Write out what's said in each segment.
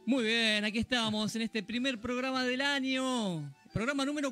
Muy bien, aquí estamos en este primer programa del año. Programa número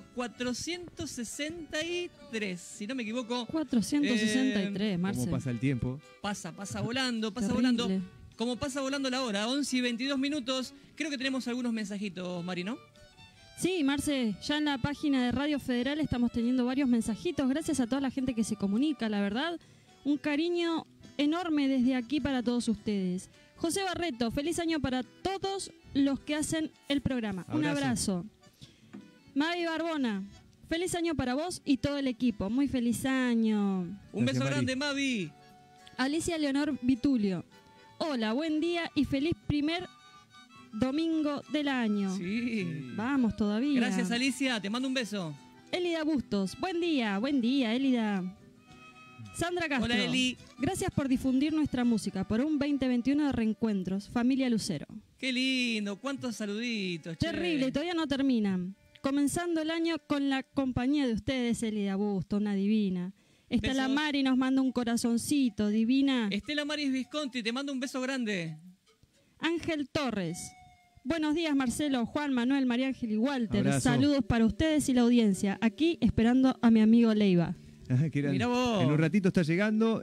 463, si no me equivoco. 463, Marcel. ¿Cómo pasa el tiempo? Pasa volando, pasa Terrible. volando. Como pasa volando la hora, 11 y 22 minutos. Creo que tenemos algunos mensajitos, Mari, ¿no? Sí, Marce, ya en la página de Radio Federal estamos teniendo varios mensajitos. Gracias a toda la gente que se comunica, la verdad. Un cariño enorme desde aquí para todos ustedes. José Barreto, feliz año para todos los que hacen el programa. Un abrazo. Mavi Barbona, feliz año para vos y todo el equipo. Muy feliz año. Un beso Mari. grande, Mavi. Alicia Leonor Vitulio. Hola, buen día y feliz primer domingo del año. Sí. Vamos todavía. Gracias, Alicia. Te mando un beso. Elida Bustos, buen día, Elida. Sandra Castro, Hola, Eli. gracias por difundir nuestra música por un 2021 de reencuentros. Familia Lucero. Qué lindo. Cuántos saluditos. che. Terrible, todavía no terminan. Comenzando el año con la compañía de ustedes, Elida Bustos, una divina. Estela Besos. Mari nos manda un corazoncito, divina. Estela Maris Visconti, te mando un beso grande. Ángel Torres. Buenos días, Marcelo, Juan, Manuel, María Ángel y Walter. Abrazo. Saludos para ustedes y la audiencia. Aquí esperando a mi amigo Leiva. Qué grande. Mirá vos. En un ratito está llegando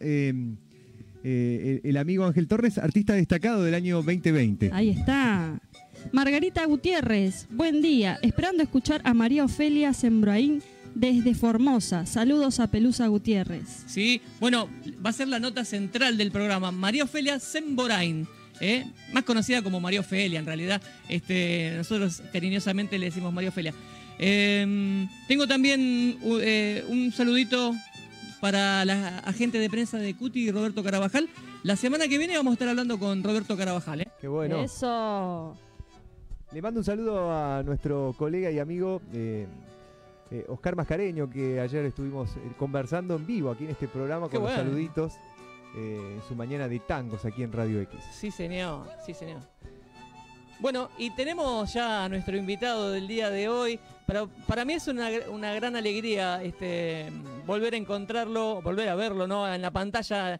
el amigo Ángel Torres, artista destacado del año 2020. Ahí está. Margarita Gutiérrez, buen día. Esperando escuchar a María Ofelia Sembroín desde Formosa. Saludos a Pelusa Gutiérrez. Sí, bueno, va a ser la nota central del programa. María Ofelia Semborain, más conocida como María Ofelia en realidad. Nosotros cariñosamente le decimos María Ofelia. Tengo también un saludito para la agente de prensa de Cuti, Roberto Carabajal. La semana que viene vamos a estar hablando con Roberto Carabajal. Qué bueno. Eso. Le mando un saludo a nuestro colega y amigo Oscar Mascareño, que ayer estuvimos conversando en vivo aquí en este programa Qué con los bueno. saluditos en su mañana de tangos aquí en Radio X. Sí, señor, sí, señor. Bueno, y tenemos ya a nuestro invitado del día de hoy. Para mí es una gran alegría volver a encontrarlo, volver a verlo, ¿no? En la pantalla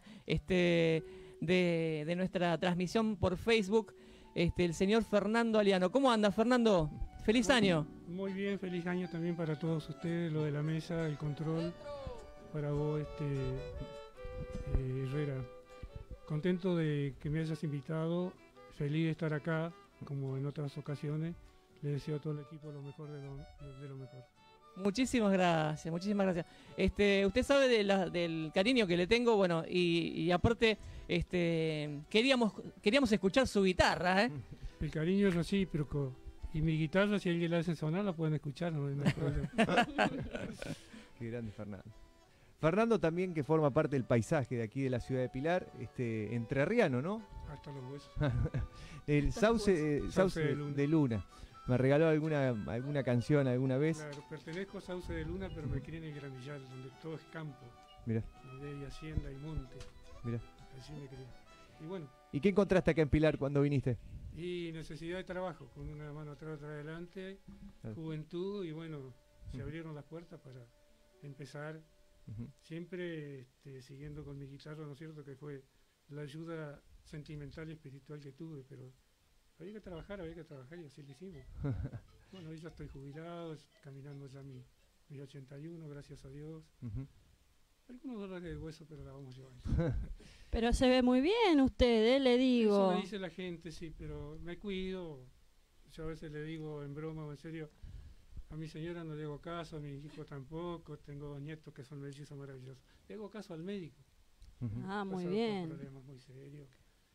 de nuestra transmisión por Facebook, el señor Fernando Aliano. ¿Cómo anda, Fernando? ¡Feliz año! Muy bien, feliz año también para todos ustedes, lo de la mesa, el control, para vos, Herrera. Contento de que me hayas invitado, feliz de estar acá, como en otras ocasiones. Le deseo a todo el equipo lo mejor de lo mejor. Muchísimas gracias, muchísimas gracias. Usted sabe del cariño que le tengo, bueno, y aparte queríamos escuchar su guitarra, ¿eh? El cariño es recíproco. Y mi guitarra, si alguien la hace sonar, la pueden escuchar, no hay problema. Qué grande Fernando. Fernando también, que forma parte del paisaje de aquí de la ciudad de Pilar, entrerriano, ¿no? Hasta los huesos. El Sauce de Luna. ¿Me regaló alguna canción alguna vez? Claro, pertenezco a Sauce de Luna, pero me crié en el Granillal, donde todo es campo. Mirá, Donde hay hacienda y monte. mirá. Así me crié. Y bueno, ¿Y qué encontraste acá en Pilar cuando viniste? y necesidad de trabajo, con una mano atrás, otra adelante, Claro. juventud, y bueno, se abrieron las puertas para empezar, Ujú. siempre siguiendo con mi guitarra, ¿no es cierto? Que fue la ayuda sentimental y espiritual que tuve, pero había que trabajar y así lo hicimos. Bueno, hoy ya estoy jubilado, caminando ya mi 81, gracias a Dios. Ujú. Algunos dolores de hueso, pero la vamos llevando. Pero se ve muy bien usted, le digo. Eso me dice la gente, sí, pero me cuido. Yo a veces le digo en broma o en serio, a mi señora no le hago caso, a mis hijos tampoco, tengo 2 nietos que son mellizos maravillosos. Le hago caso al médico. Ujú. Ah, muy Pasado por bien. problemas muy serios,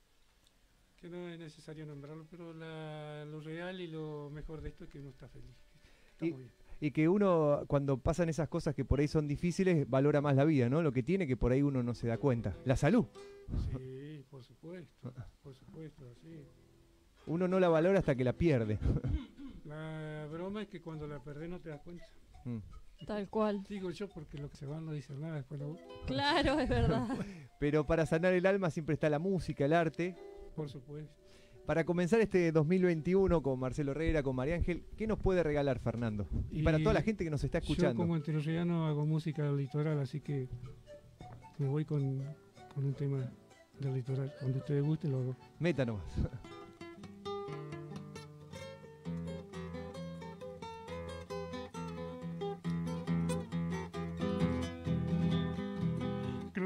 que no es necesario nombrarlo, pero lo real y lo mejor de esto es que uno está feliz. Está Y- muy bien. Y que uno, cuando pasan esas cosas que por ahí son difíciles, valora más la vida, ¿no? Lo que tiene que por ahí uno no se da cuenta. La salud. Sí, por supuesto, sí. Uno no la valora hasta que la pierde. La broma es que cuando la perdés no te das cuenta. Mm. Tal cual. Digo yo porque lo que se va no dice nada, después lo... Claro, es verdad. Pero para sanar el alma siempre está la música, el arte. Por supuesto. Para comenzar este 2021 con Marcelo Herrera, con María Ángel, ¿qué nos puede regalar Fernando? Y para toda la gente que nos está Yo escuchando. como entrerriano hago música del litoral, así que me voy con un tema del litoral. Cuando ustedes gusten lo hago. Meta nomás.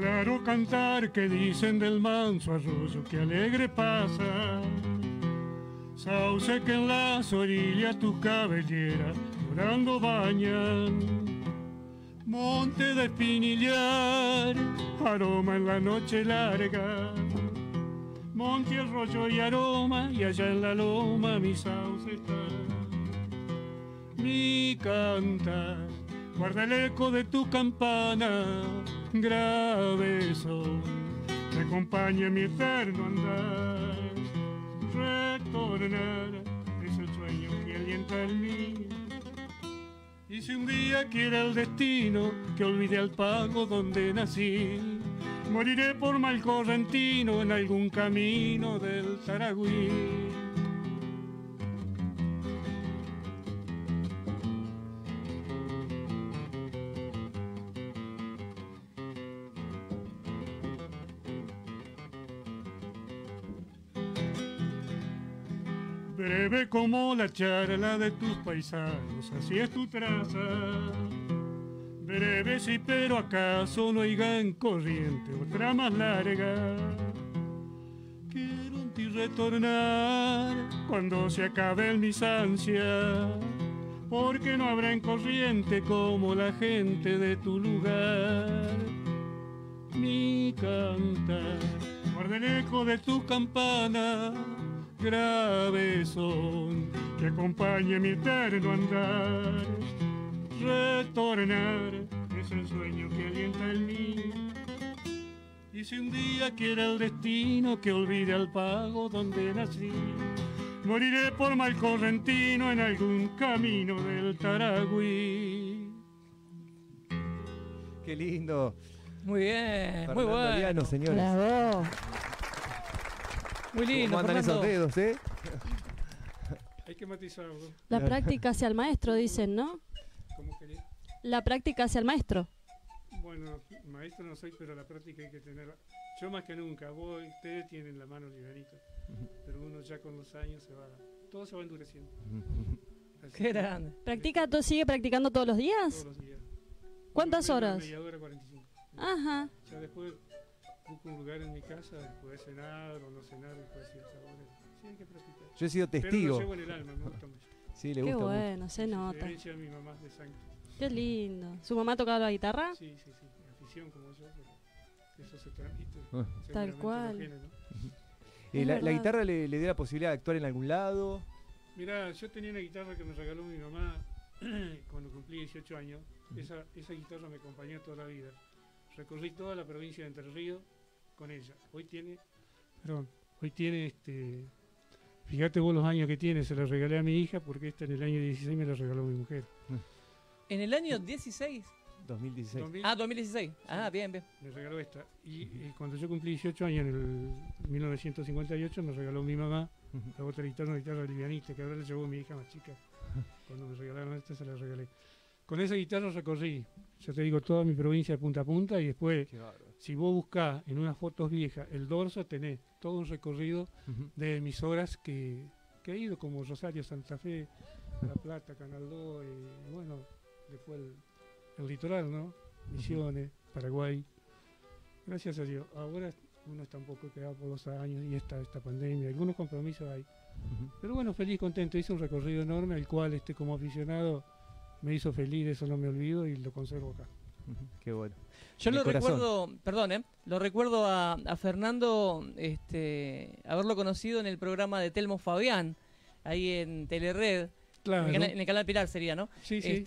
Claro cantar que dicen del manso arroyo que alegre pasa, sauce que en las orillas tus cabelleras llorando bañan, monte de espinillar, aroma en la noche larga, monte, arroyo y aroma, y allá en la loma mi sauce está. Mi cantar guarda el eco de tu campana, grave son, me acompaña mi eterno andar. Retornar es el sueño que alienta en mí. Y si un día quiere el destino que olvide al pago donde nací, moriré por mal correntino en algún camino del Taragüí. Breve como la charla de tus paisanos, así es tu traza. Breve sí, pero acaso no haya en corriente otra más larga. Quiero en ti retornar cuando se acaben mis ansias, porque no habrá en corriente como la gente de tu lugar. Mi cantar guarda el eco de tu campana, grave son que acompañe mi eterno andar. Retornar es el sueño que alienta en mí. Y si un día quiere el destino que olvide al pago donde nací, moriré por mal correntino en algún camino del Taragüí. Qué lindo. Muy bien, muy Fernando bueno. Ariano, señores. Bravo. Muy lindo, ¿Cómo andan Fernando. esos dedos, eh? Hay que matizarlo. La práctica hacia el maestro, dicen, ¿no? ¿Cómo querés? La práctica hacia el maestro. Bueno, maestro no soy, pero la práctica hay que tenerla. Yo más que nunca, ustedes tienen la mano livianita, pero uno ya con los años todo se va endureciendo. Así Qué que grande. ¿Sigue practicando todos los días? todos los días. ¿Cuántas Por lo horas? menos media hora, 45. Ajá. Ya después busco un lugar en mi casa, después cenar o no cenar, después ciertas horas. Sí, hay que practicar. Yo he sido Pero testigo. lo llevo en el alma, me gusta mucho. Sí, le Qué gusta mucho. bueno, se nota. Herencia de mi mamá de sangre. Qué lindo. ¿Su mamá tocaba la guitarra? Sí, afición como yo, pero eso se transmite. Ah. seguramente cual. en los genes, ¿no? Es La verdad. guitarra le dio la posibilidad de actuar en algún lado. Mirá, yo tenía una guitarra que me regaló mi mamá cuando cumplí 18 años. Esa guitarra me acompañó toda la vida. Recorrí toda la provincia de Entre Ríos con ella. Hoy tiene, fíjate vos los años que tiene, se la regalé a mi hija porque esta en el año 16 me la regaló mi mujer. ¿En el año 16? 2016. 2000 Ah, 2016. Ah, bien, bien. me regaló esta. Y cuando yo cumplí 18 años, en el 1958, me regaló mi mamá la otra guitarra, una guitarra livianita, que ahora la llevó mi hija más chica. Cuando me regalaron esta, se la regalé. Con esa guitarra recorrí, ya te digo, toda mi provincia de punta a punta, y después, Qué bárbaro. si vos buscás en unas fotos viejas el dorso, tenés todo un recorrido de emisoras que he ido, como Rosario, Santa Fe, La Plata, Canal 2, y bueno, después el litoral, ¿no? Misiones, Paraguay. Gracias a Dios. Ahora uno está un poco quedado por los años y esta pandemia, algunos compromisos hay. Pero bueno, feliz, contento. Hice un recorrido enorme, al cual como aficionado me hizo feliz, eso no me olvido y lo conservo acá. Qué bueno. Yo De lo corazón. recuerdo, perdón, lo recuerdo a Fernando, haberlo conocido en el programa de Telmo Fabián, ahí en Telered, Claro. en el canal Pilar sería, ¿no? Sí, sí.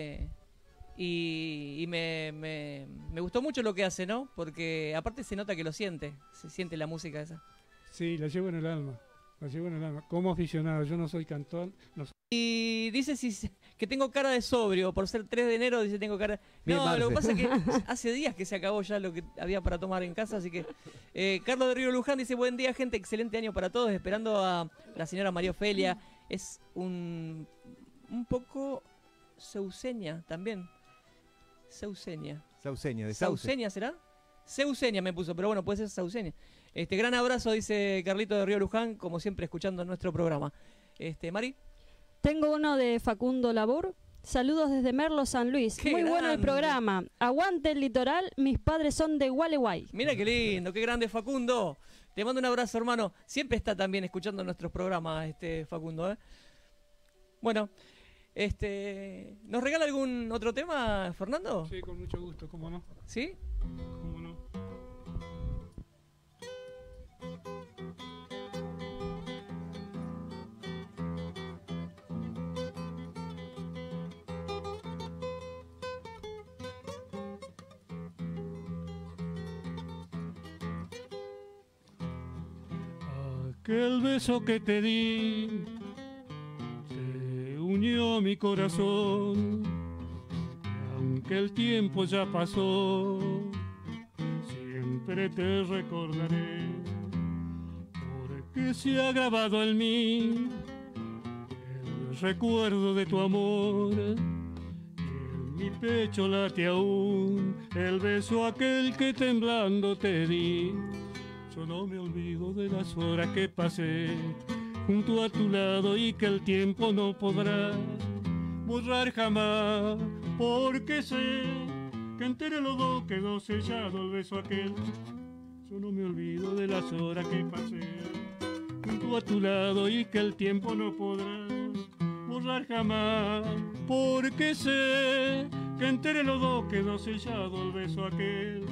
Y me gustó mucho lo que hace, ¿no? Porque aparte se nota que lo siente, se siente la música esa. Sí, la llevo en el alma. La llevo en el alma. Como aficionado, yo no soy cantón. No soy... Y dice que tengo cara de sobrio, por ser 3 de enero, dice tengo cara... Bien, No, lo que Marce. pasa es que hace días que se acabó ya lo que había para tomar en casa, así que... Carlos de Río Luján dice, buen día gente, excelente año para todos, esperando a la señora María Ofelia. Es un poco Seuseña también. Seuseña. Sauceña, de Sauce. ¿Sauceña será? Seuseña me puso, pero bueno, puede ser Sauceña. Gran abrazo, dice Carlito de Río Luján, como siempre escuchando nuestro programa. Mari. Tengo uno de Facundo Labor. Saludos desde Merlo, San Luis. ¡Qué Muy bueno el grande! programa. Aguante el litoral, mis padres son de Gualeguay. Mira qué lindo, qué grande Facundo. Te mando un abrazo, hermano. Siempre está también escuchando nuestros programas, Facundo, ¿eh? Bueno, ¿nos regala algún otro tema, Fernando? Sí, con mucho gusto, ¿cómo no? ¿Sí? ¿Cómo no? Aquel beso que te di se unió a mi corazón, aunque el tiempo ya pasó, siempre te recordaré, porque se ha grabado en mí el recuerdo de tu amor, y en mi pecho late aún el beso aquel que temblando te di. Yo no me olvido de las horas que pasé junto a tu lado y que el tiempo no podrá borrar jamás, porque sé que entre los dos quedó sellado el beso aquel. Yo no me olvido de las horas que pasé junto a tu lado y que el tiempo no podrá borrar jamás, porque sé que entre los dos quedó sellado el beso aquel.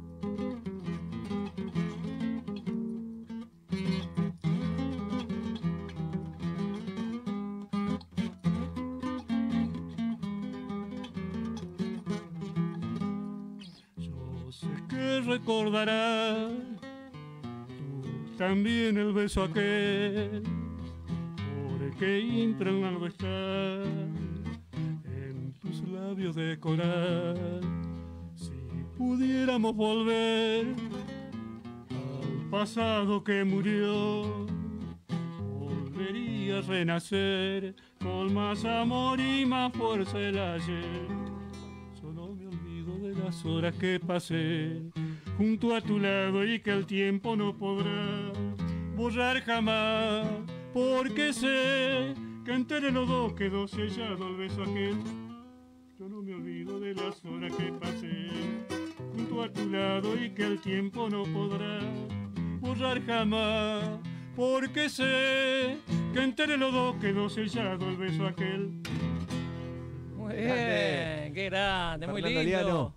Recordarás tú también el beso aquel, porque impregnado está en tus labios de coral. Si pudiéramos volver al pasado que murió, volvería a renacer con más amor y más fuerza el ayer. Yo no me olvido de las horas que pasé junto a tu lado y que el tiempo no podrá borrar jamás, porque sé que entre los dos quedó sellado el beso aquel. Yo no me olvido de las horas que pasé junto a tu lado y que el tiempo no podrá borrar jamás, porque sé que entre los dos quedó sellado el beso aquel. Muy bien, qué grande, muy Fernando lindo. Liano.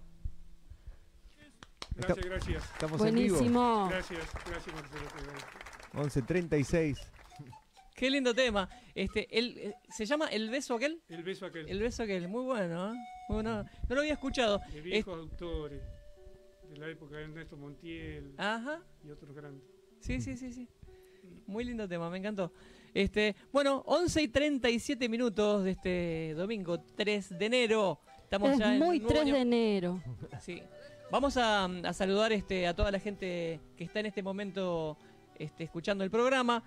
Gracias. Estamos en vivo. Buenísimo. Gracias, Marcelo. 11:36. Qué lindo tema. ¿Se llama El beso aquel? El beso aquel. El beso aquel, muy bueno, ¿eh? Muy bueno. No lo había escuchado. De viejos autores, de la época de Ernesto Montiel Ajá. y otros grandes. Sí. Muy lindo tema, me encantó. Bueno, 11:37 minutos de este domingo 3 de enero. Estamos Es ya en muy un nuevo 3 año. de enero. Sí. Vamos a saludar a toda la gente que está en este momento escuchando el programa.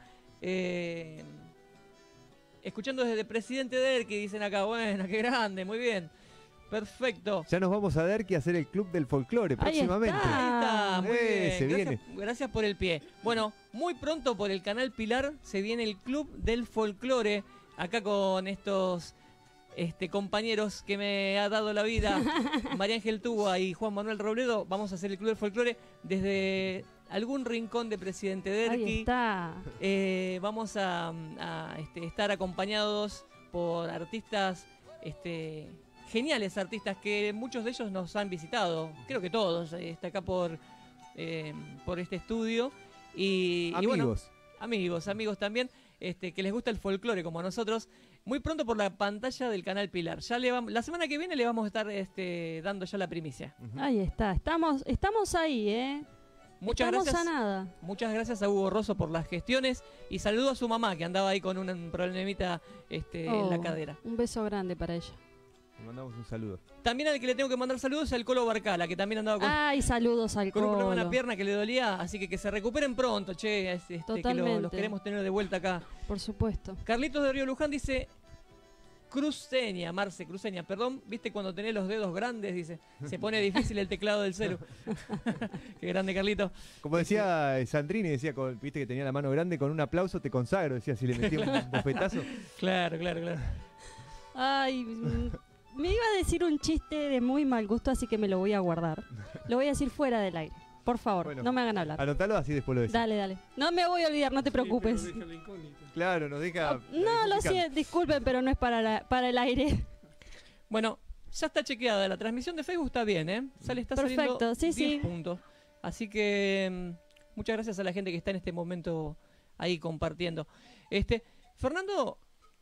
Escuchando desde Presidente Derqui, dicen acá, bueno, qué grande, muy bien. Perfecto. Ya nos vamos a Derqui a hacer el Club del Folclore próximamente. está. Ahí está, muy Se bien. viene. Gracias por el pie. Bueno, muy pronto por el canal Pilar se viene el Club del Folclore. Acá con estos compañeros que me ha dado la vida, María Ángel Túa y Juan Manuel Robledo. Vamos a hacer el Club del Folclore desde algún rincón de Presidente Ahí Derqui. está. Vamos a estar acompañados por artistas, geniales artistas que muchos de ellos nos han visitado. Creo que todos. Está acá por este estudio. Y bueno, amigos también, que les gusta el folclore como a nosotros. Muy pronto por la pantalla del canal Pilar. Ya la semana que viene le vamos a estar dando ya la primicia. Ahí está. Estamos ahí, ¿eh? Muchas Estamos gracias. a nada. Muchas gracias a Hugo Rosso por las gestiones y saludo a su mamá que andaba ahí con un problemita en la cadera. Un beso grande para ella. Le mandamos un saludo. También al que le tengo que mandar saludos es al Colo Barcala, que también andaba Ay, saludos al con un problema en la Colo. pierna que le dolía, así que se recuperen pronto, che, que Totalmente. los queremos tener de vuelta acá. Por supuesto. Carlitos de Río Luján dice, Cruceña, Marce, Cruceña, perdón, viste cuando tenés los dedos grandes, dice, se pone difícil el teclado del celu. Qué grande, Carlito. Como decía Sandrini, decía, viste que tenía la mano grande, con un aplauso te consagro, decía, si le metía un bofetazo. Claro. Ay, me iba a decir un chiste de muy mal gusto, así que me lo voy a guardar. Lo voy a decir fuera del aire. Por favor, Bueno, no me hagan hablar. Anotalo, así después lo decís. Dale, dale. No me voy a olvidar, no te preocupes. Sí, pero deja la incógnita. Claro, nos deja... No, lo siento, disculpen, pero no es para el aire. Bueno, ya está chequeada. La transmisión de Facebook está bien, ¿eh? Está saliendo Perfecto, sí, 10 sí. puntos. Así que muchas gracias a la gente que está en este momento ahí compartiendo. Fernando,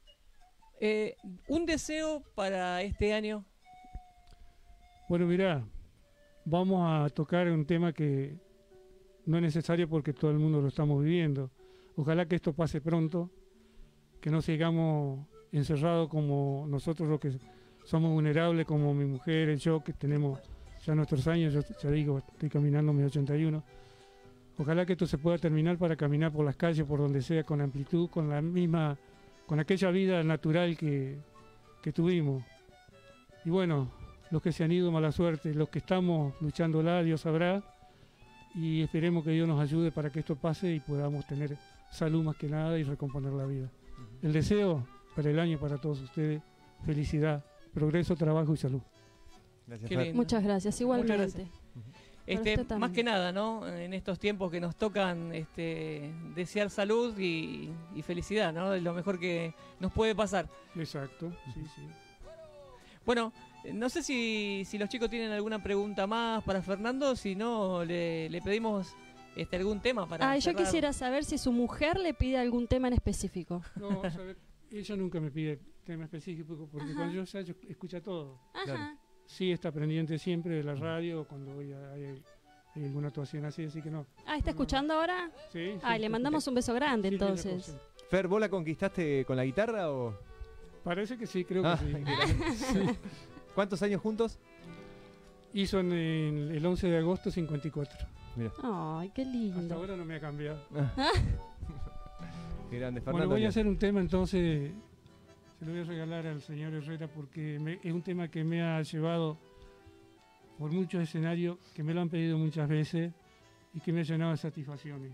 un deseo para este año. Bueno, mirá, vamos a tocar un tema que no es necesario porque todo el mundo lo estamos viviendo. Ojalá que esto pase pronto, que no sigamos encerrados como nosotros los que somos vulnerables, como mi mujer y yo, que tenemos ya nuestros años. Yo ya digo, estoy caminando mis 81. Ojalá que esto se pueda terminar para caminar por las calles, por donde sea, con amplitud, con la misma, con aquella vida natural que tuvimos. Y bueno, los que se han ido, mala suerte. Los que estamos luchándola, Dios sabrá. Y esperemos que Dios nos ayude para que esto pase y podamos tener salud más que nada y recomponer la vida. El deseo para el año para todos ustedes, felicidad, progreso, trabajo y salud. Gracias, Qué Fer. lindo. Muchas gracias, igualmente. gracias. Para usted Más también. que nada, ¿no? En estos tiempos que nos tocan desear salud y felicidad, ¿no? Es lo mejor que nos puede pasar. Exacto, sí, sí. Bueno, no sé si los chicos tienen alguna pregunta más para Fernando, si no, le pedimos algún tema para Yo cerrar. quisiera saber si su mujer le pide algún tema en específico. No, a ver, ella nunca me pide tema específico porque Ajá. cuando yo salgo escucha todo. Ajá. Sí, está pendiente siempre de la radio cuando hay alguna actuación así que no. ¿Está escuchando ahora? Sí, sí, Ay, le mandamos un beso grande sí, linda entonces. cosa. Fer, ¿vos la conquistaste con la guitarra o...? Parece que sí, creo que Ah, sí. mira. ¿Cuántos años juntos? Hizo en el 11 de agosto 54. Mira, Ay, qué Hasta lindo. ahora no me ha cambiado. qué grande. Bueno, Fernando. voy a hacer un tema entonces, se lo voy a regalar al señor Herrera porque es un tema que me ha llevado por muchos escenarios, que me lo han pedido muchas veces y que me ha llenado de satisfacciones.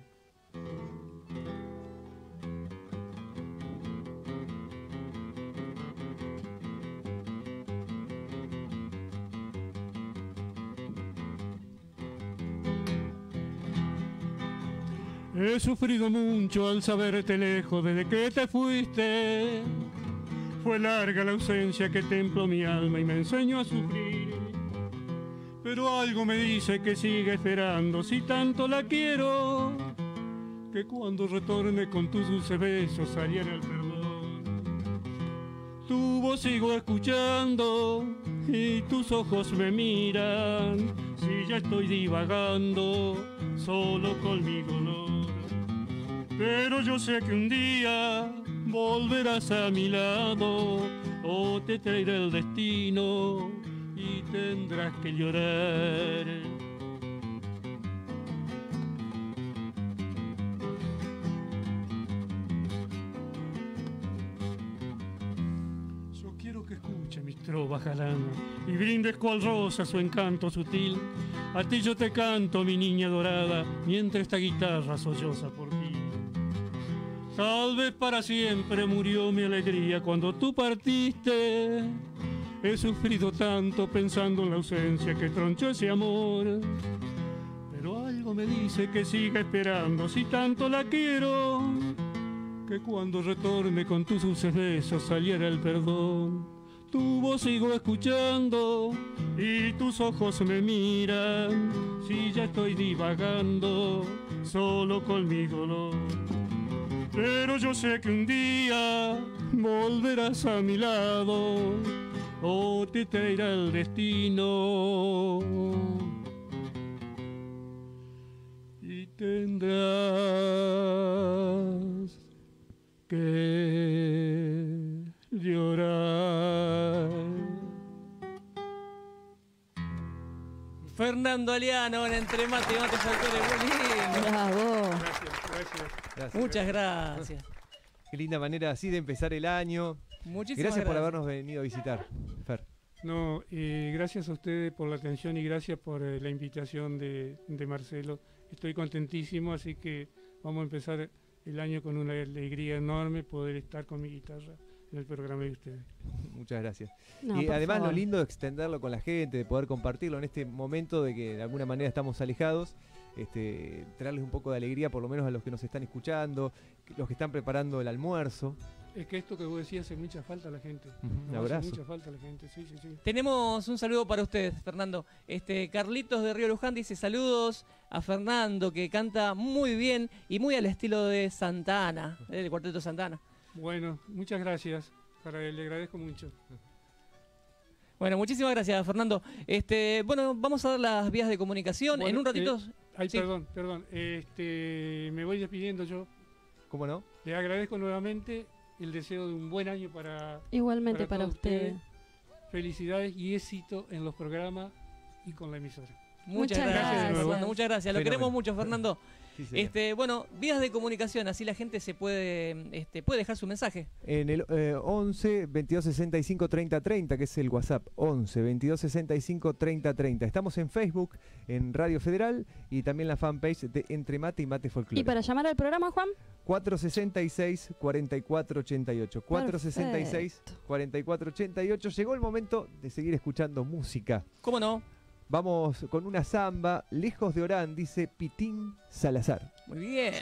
He sufrido mucho al saberte lejos desde que te fuiste. Fue larga la ausencia que templó mi alma y me enseñó a sufrir. Pero algo me dice que siga esperando si tanto la quiero. Que cuando retorne con tus dulces besos saliera el perdón. Tu voz sigo escuchando y tus ojos me miran. Si ya estoy divagando solo con mi dolor. Pero yo sé que un día volverás a mi lado o te traerá el destino y tendrás que llorar. Yo quiero que escuche mis trovas jalanas y brindes cual rosa su encanto sutil. A ti yo te canto, mi niña dorada, mientras esta guitarra solloza por ti. Tal vez para siempre murió mi alegría cuando tú partiste. He sufrido tanto pensando en la ausencia que tronchó ese amor. Pero algo me dice que siga esperando si tanto la quiero. Que cuando retorne con tus dulces besos saliera el perdón. Tu voz sigo escuchando y tus ojos me miran. Si ya estoy divagando solo con mi dolor. Pero yo sé que un día volverás a mi lado o te traerá el destino y tendrás que llorar. Fernando Aliano, en Entre Mate y Mate Folclore, muy lindo. Bravo. Gracias. Muchas gracias. Qué linda manera así de empezar el año. Muchísimas Gracias por habernos venido a visitar, Fer. No, gracias a ustedes por la atención y gracias por la invitación de Marcelo. Estoy contentísimo, así que vamos a empezar el año con una alegría enorme poder estar con mi guitarra en el programa de ustedes. Muchas gracias. No, Y por además favor. lo lindo de extenderlo con la gente, de poder compartirlo en este momento de que de alguna manera estamos alejados, traerles un poco de alegría por lo menos a los que nos están escuchando, los que están preparando el almuerzo. Es que esto que vos decías hace mucha falta a la gente. Un Nos abrazo. hace mucha falta a la gente, sí. Tenemos un saludo para usted, Fernando. Carlitos de Río Luján dice saludos a Fernando, que canta muy bien y muy al estilo de Santa Ana, del Cuarteto Santa Ana. Bueno, muchas gracias. Le agradezco mucho. Bueno, muchísimas gracias, Fernando. Bueno, vamos a dar las vías de comunicación. Bueno, en un ratito. Ay, sí. perdón. Me voy despidiendo yo. ¿Cómo no? Le agradezco nuevamente el deseo de un buen año para Igualmente para todos usted. ustedes. Felicidades y éxito en los programas y con la emisora. Muchas Muchas gracias, gracias. Fernando. Muchas gracias. Lo Fenómeno. queremos mucho, Fernando. Sí, señor. Bueno, vías de comunicación, así la gente se puede dejar su mensaje. En el 11 22 65 30 30, que es el WhatsApp, 11 22 65 30 30. Estamos en Facebook, en Radio Federal y también la fanpage de Entre Mate y Mate Folclore. ¿Y para llamar al programa, Juan? 466 44 88. 466 44 88. Llegó el momento de seguir escuchando música. ¿Cómo no? Vamos con una samba, Lejos de Orán, dice Pitín Salazar. Muy bien.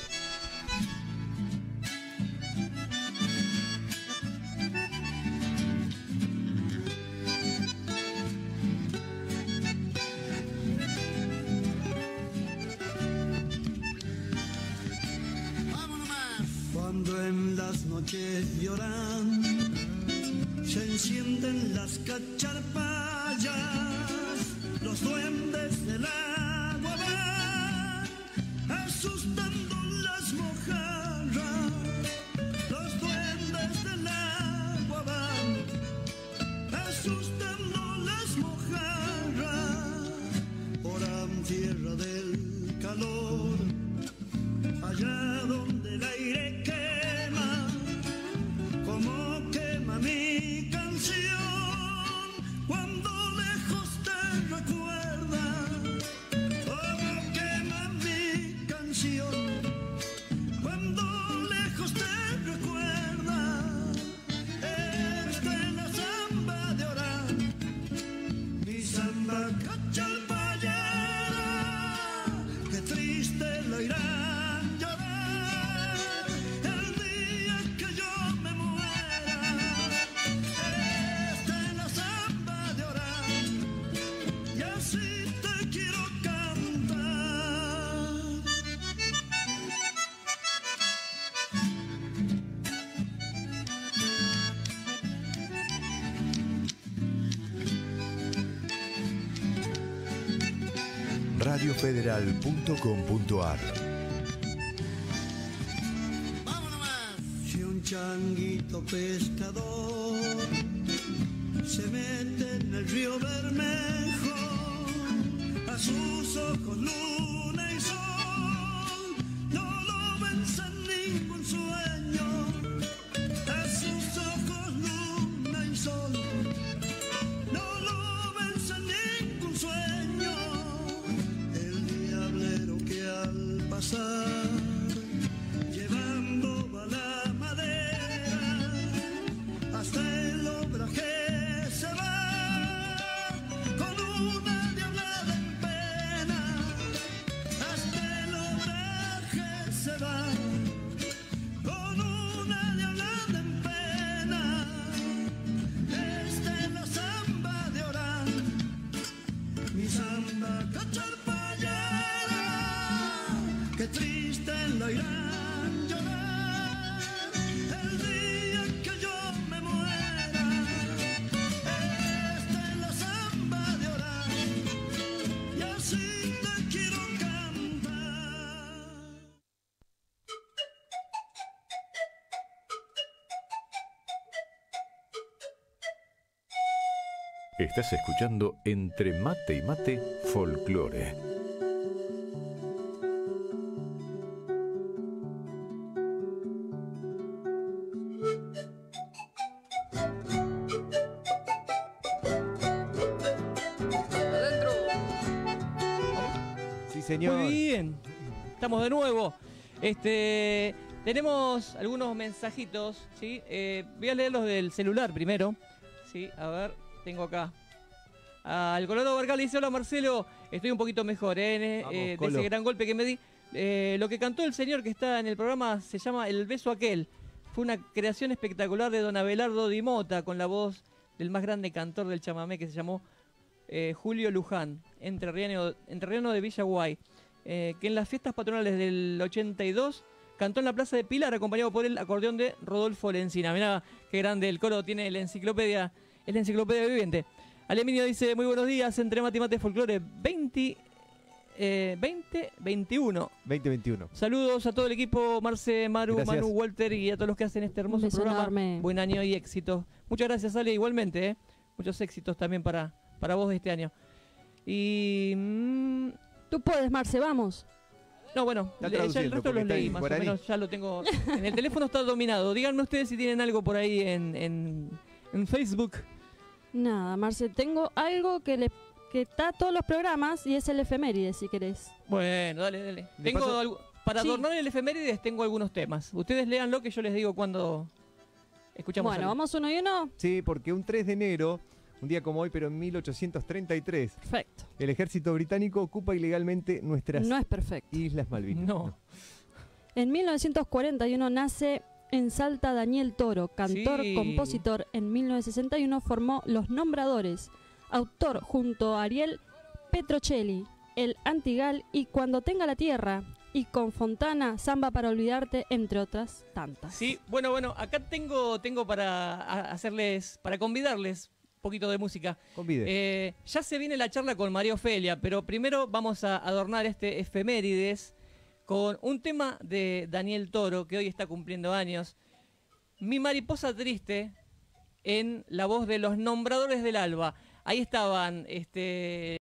Cuando en las noches de Orán se encienden las cacharpayas, los duendes del agua van asustando las mojarras. Los duendes del agua van asustando las mojarras. Orán, tierra del calor, allá donde el aire quema, como quema mi canción, cuando lejos te recuerda, como quema mi canción, cuando lejos te recuerda. Esta es la samba de Orán, mi samba cachalpayera, qué triste la irán llorar el día que yo me muera. Esta es la samba de Orán y así te quiero cantar. radiofederal.com.ar. Si un changuito pescador se mete en el río Bermejo, a sus ojos luna y sol no lo vence ningún sueño. A sus ojos luna y sol no lo vence ningún sueño. El diablero que al pasar llevando va la madera, hasta el obraje se va con una diablada en pena. Hasta el obraje se va con una diablada en pena. Esta es la samba de Orán, mi samba cacharpayera, qué triste lo irán llorar el día que yo me muera. Esta es la samba de Orán y así te quiero cantar. Estás escuchando Entre Mate y Mate Folclore. Sí, señor. Muy bien. Estamos de nuevo. Tenemos algunos mensajitos, ¿sí? Voy a leer los del celular primero. Sí, a ver, tengo acá. Al Colorado Vargal le dice: hola Marcelo, estoy un poquito mejor, de Colo. ese gran golpe que me di. Lo que cantó el señor que está en el programa se llama El beso aquel. Fue una creación espectacular de don Abelardo Di Mota, con la voz del más grande cantor del chamamé, que se llamó Julio Luján, entrerriano de Villaguay, que en las fiestas patronales del 82 cantó en la Plaza de Pilar, acompañado por el acordeón de Rodolfo Lencina. Mirá qué grande el coro, tiene la enciclopedia, es la enciclopedia viviente. Aleminio dice: muy buenos días, entre mate y mate folclore 2021. Saludos a todo el equipo, Marce, Maru, Gracias. Manu, Walter y a todos los que hacen este Un hermoso beso programa. enorme. Buen año y éxito. Muchas gracias, Ale, igualmente, muchos éxitos también para vos de este año. Y Tú puedes, Marce, vamos. no, bueno, Está ya el traduciendo, resto porque los está leí, en más guaraní. o menos ya lo tengo. En el teléfono está dominado. Díganme ustedes si tienen algo por ahí en Facebook. Nada, Marce, tengo algo que está a todos los programas y es el efeméride, si querés. Bueno, dale. De Tengo paso- para Sí. adornar el efemérides tengo algunos temas. Ustedes léanlo que yo les digo cuando escuchamos Bueno, algo. vamos uno y uno. Sí, porque un 3 de enero, un día como hoy, pero en 1833, Perfecto. el ejército británico ocupa ilegalmente nuestras No es perfecto. Islas Malvinas. No. En 1941 nace en Salta Daniel Toro, cantor, Sí. compositor. En 1961 formó Los Nombradores, autor junto a Ariel Petrocelli, El Antigal y Cuando tenga la tierra, y con Fontana, Samba para olvidarte, entre otras tantas. Sí, bueno, acá tengo para convidarles un poquito de música. Convide. Ya se viene la charla con María Ofelia, pero primero vamos a adornar este efemérides con un tema de Daniel Toro, que hoy está cumpliendo años. Mi mariposa triste, en la voz de Los Nombradores del Alba. Ahí estaban